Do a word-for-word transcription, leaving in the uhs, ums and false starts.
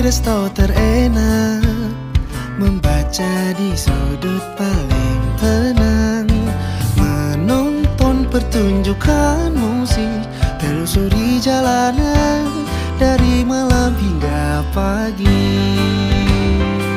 resto terenak, membaca di sudut paling tenang, menonton pertunjukan musik, telusuri jalanan dari malam hingga pagi.